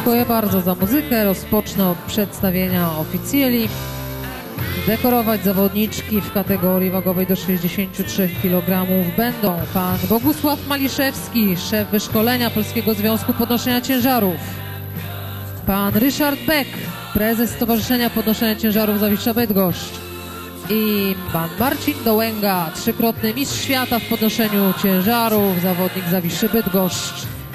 Dziękuję bardzo za muzykę. Rozpocznę od przedstawienia oficjeli. Dekorować zawodniczki w kategorii wagowej do 63 kg będą pan Bogusław Maliszewski, szef wyszkolenia Polskiego Związku Podnoszenia Ciężarów, pan Ryszard Beck, prezes Stowarzyszenia Podnoszenia Ciężarów Zawisza Bydgoszcz i pan Marcin Dołęga, trzykrotny mistrz świata w podnoszeniu ciężarów, zawodnik Zawiszy Bydgoszcz.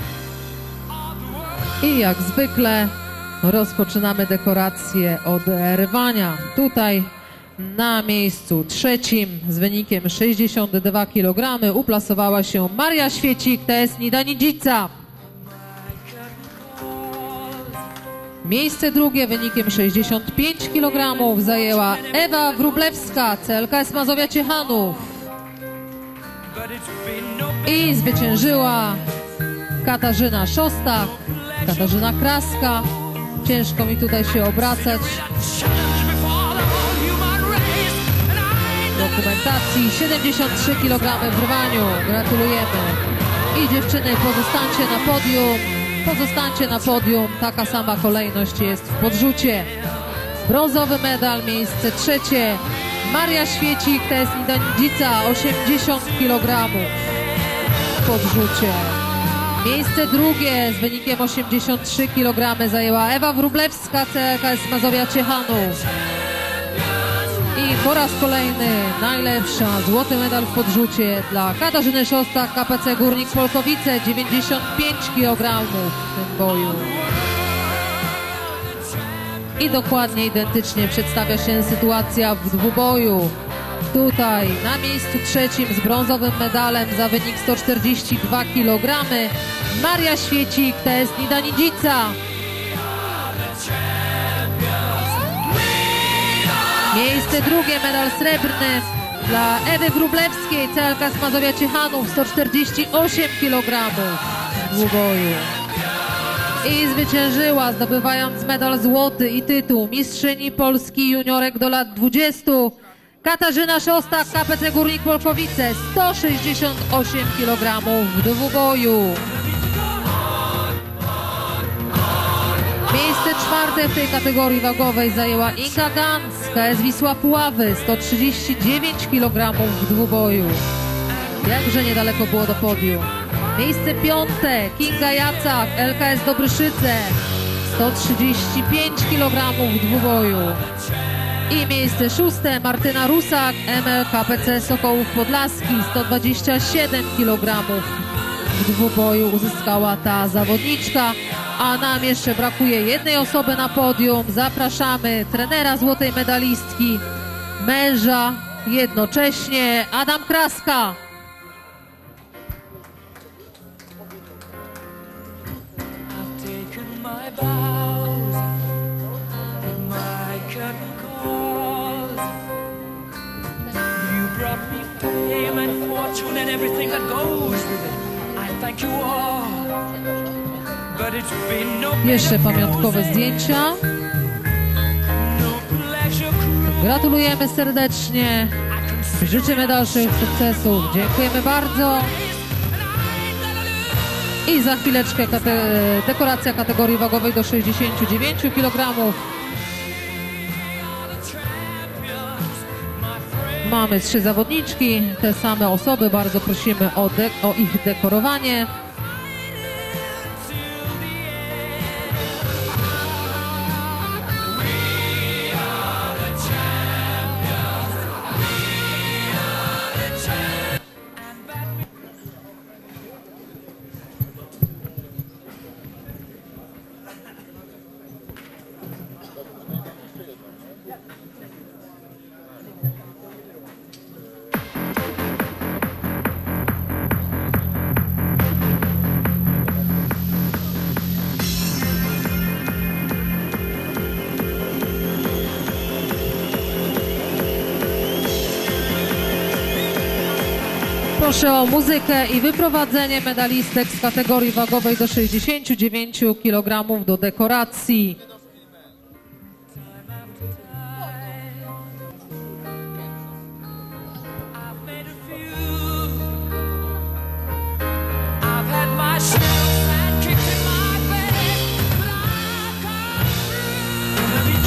I jak zwykle rozpoczynamy dekorację od rwania. Tutaj na miejscu trzecim z wynikiem 62 kg uplasowała się Maria Świecik, TS Nida-Nidzica. Miejsce drugie wynikiem 65 kg zajęła Ewa Wróblewska, CLKS Mazowia Ciechanów. I zwyciężyła Katarzyna Szostak, Katarzyna Kraska. Ciężko mi tutaj się obracać. Dokumentacji 73 kg w rwaniu. Gratulujemy. I dziewczyny, pozostańcie na podium. Pozostańcie na podium. Taka sama kolejność jest w podrzucie. Brązowy medal, miejsce trzecie. Maria Świecik, TS Nida-Nidzica, 80 kg w podrzucie. Miejsce drugie z wynikiem 83 kg zajęła Ewa Wróblewska, CLKS Mazowia Ciechanów. I po raz kolejny najlepsza, złoty medal w podrzucie dla Katarzyny Szostak, KPC Górnik Polkowice, 95 kg w tym boju. I dokładnie identycznie przedstawia się sytuacja w dwuboju. Tutaj na miejscu trzecim z brązowym medalem za wynik 142 kg Maria Świecik, TS Nida-Nidzica. Miejsce drugie, medal srebrny dla Ewy Wróblewskiej, CLKS Mazowia Ciechanów, 148 kg w dwuboju. I zwyciężyła, zdobywając medal złoty i tytuł mistrzyni Polski juniorek do lat 20, Katarzyna Szostak, KPC Górnik Polkowice, 168 kg w dwuboju. Miejsce czwarte w tej kategorii wagowej zajęła Inga Gans, KS Wisła Puławy, 139 kg w dwuboju. Jakże niedaleko było do podium. Miejsce piąte Kinga Jacak, LKS Dobryszyce, 135 kg w dwuboju. I miejsce szóste Martyna Rusak, ML KPC Sokołów Podlaski, 127 kg w dwuboju uzyskała ta zawodniczka. A nam jeszcze brakuje jednej osoby na podium. Zapraszamy trenera złotej medalistki, męża jednocześnie, Adam Kraska. Jeszcze pamiątkowe zdjęcia. Gratulujemy serdecznie. Życzymy dalszych sukcesów. Dziękujemy bardzo. I za chwileczkę dekoracja kategorii wagowej do 69 kg. Mamy 3 zawodniczki, te same osoby. Bardzo prosimy o ich dekorowanie. Proszę o muzykę i wyprowadzenie medalistek z kategorii wagowej do 69 kg do dekoracji.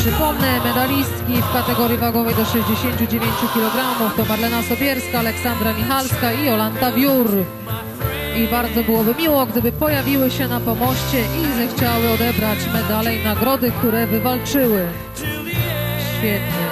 Przypomnę, medalistki w kategorii wagowej do 69 kg to Marlena Sobierska, Aleksandra Michalska i Jolanta Wiór. I bardzo byłoby miło, gdyby pojawiły się na pomoście i zechciały odebrać medale i nagrody, które wywalczyły. Świetnie.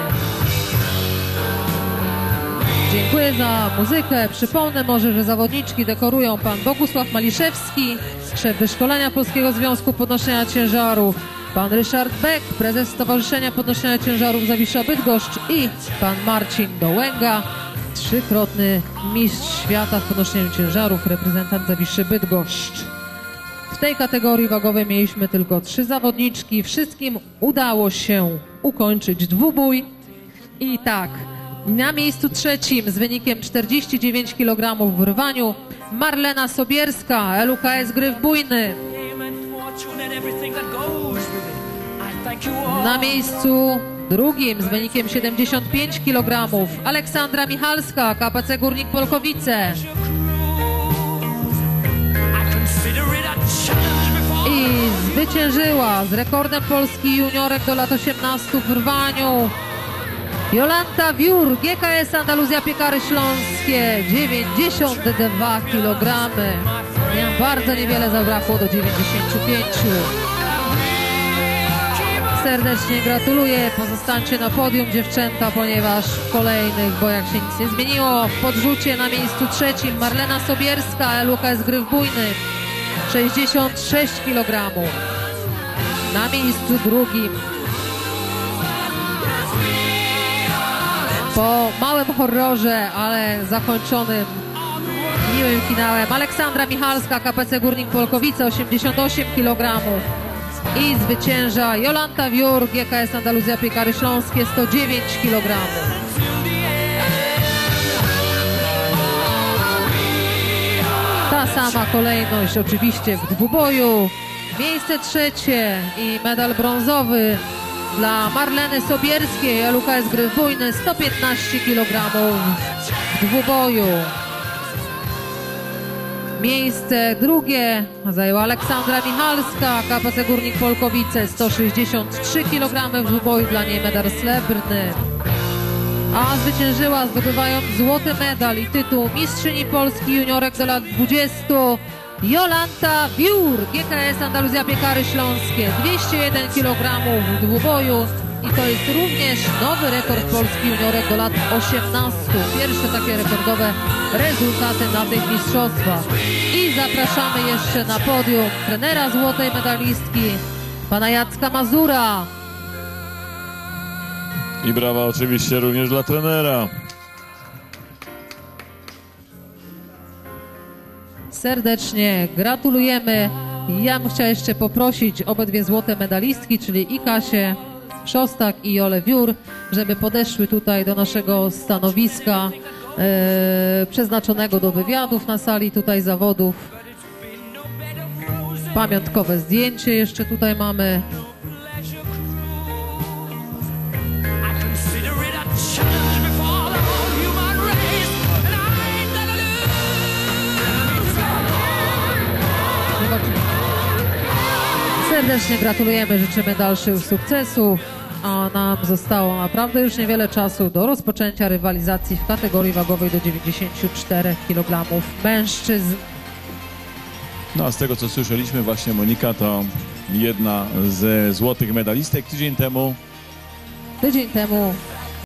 Dziękuję za muzykę. Przypomnę może, że zawodniczki dekorują pan Bogusław Maliszewski, szef wyszkolenia Polskiego Związku Podnoszenia Ciężarów, pan Ryszard Beck, prezes Stowarzyszenia Podnoszenia Ciężarów Zawisza Bydgoszcz i pan Marcin Dołęga, trzykrotny mistrz świata w podnoszeniu ciężarów, reprezentant Zawiszy Bydgoszcz. W tej kategorii wagowej mieliśmy tylko 3 zawodniczki. Wszystkim udało się ukończyć dwubój. I tak, na miejscu trzecim z wynikiem 49 kg w rwaniu Marlena Sobierska, LUKS Gryf Bujny. Na miejscu drugim z wynikiem 75 kg Aleksandra Michalska, KPC Górnik Polkowice. I zwyciężyła z rekordem Polski juniorek do lat 18 w rwaniu Jolanta Wiór, GKS Andaluzja Piekary Śląskie, 92 kg. Bardzo niewiele zabrakło do 95. Serdecznie gratuluję. Pozostańcie na podium, dziewczęta, ponieważ w kolejnych bojach się nic nie zmieniło. W podrzucie na miejscu trzecim Marlena Sobierska, LUKS Gryf Bujny, 66 kg. Na miejscu drugim po małym horrorze, ale zakończonym miłym finałem Aleksandra Michalska, KPC Górnik Polkowice, 88 kg. I zwycięża Jolanta Wiór, GKS Andaluzja Piekary Śląskie, 109 kg. Ta sama kolejność oczywiście w dwuboju. Miejsce trzecie i medal brązowy dla Marleny Sobierskiej, LUKS Gryf Bujny, 115 kg w dwuboju. Miejsce drugie zajęła Aleksandra Michalska, KPC Górnik Polkowice, 163 kg w dwuboju, dla niej medal srebrny. A zwyciężyła, zdobywając złoty medal i tytuł mistrzyni Polski juniorek do lat 20, Jolanta Wiór, GKS Andaluzja Piekary Śląskie, 201 kg w dwuboju. I to jest również nowy rekord Polski juniorek do lat 18. Pierwsze takie rekordowe rezultaty na tych mistrzostwach. I zapraszamy jeszcze na podium trenera złotej medalistki, pana Jacka Mazura. I brawa oczywiście również dla trenera. Serdecznie gratulujemy. Ja bym chciała jeszcze poprosić obydwie złote medalistki, czyli i Kasię Szostak i Jolę Wiór, żeby podeszły tutaj do naszego stanowiska przeznaczonego do wywiadów na sali tutaj zawodów. Pamiątkowe zdjęcie jeszcze tutaj mamy. Serdecznie gratulujemy, życzymy dalszych sukcesów, a nam zostało naprawdę już niewiele czasu do rozpoczęcia rywalizacji w kategorii wagowej do 94 kg mężczyzn. No a z tego co słyszeliśmy, właśnie Monika to jedna ze złotych medalistek. Tydzień temu